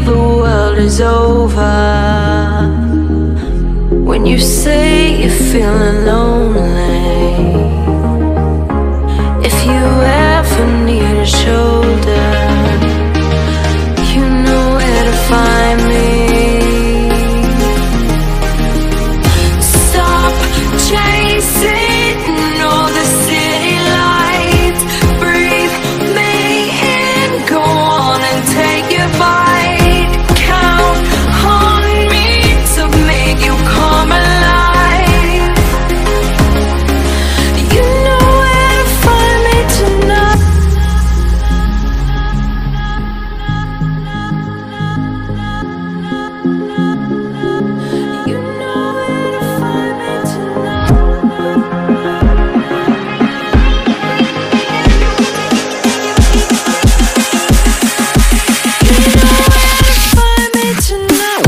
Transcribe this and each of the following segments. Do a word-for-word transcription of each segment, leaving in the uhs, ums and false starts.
the world is over, when you say you're feeling lonely, if you ever need a shoulder, you know where to find me. Stop chasing all the city lights, breathe me in, go on and take your bite, count on me to make you come alive. You know where to find me tonight. You know where to find me tonight. You know where to find me tonight.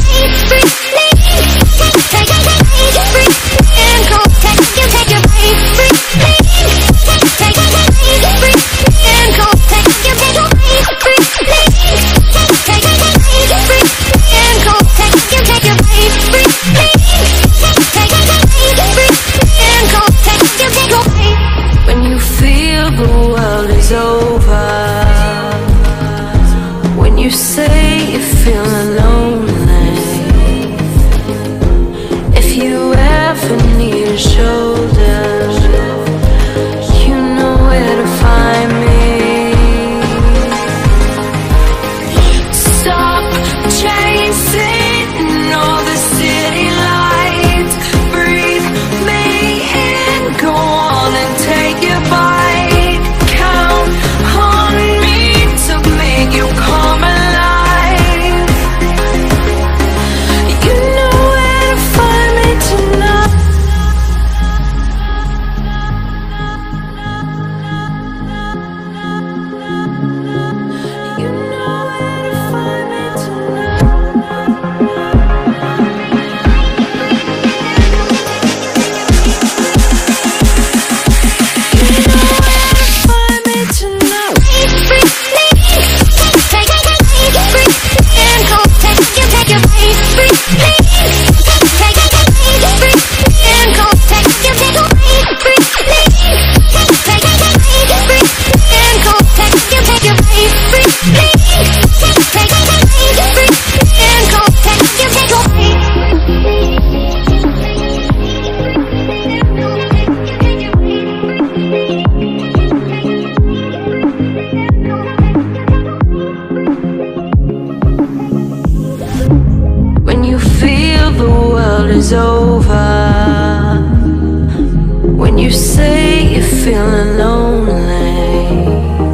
When you feel the world is over, when you say you're feeling lonely, if you ever need a shoulder, you know where to find me. Stop chasing all the city lights, breathe me in, go on and take your bite, count on me to make you come alive. You know where to find me tonight. You know where to find me tonight. You know where to find me tonight. When you feel the world is over, when you say you're feeling lonely,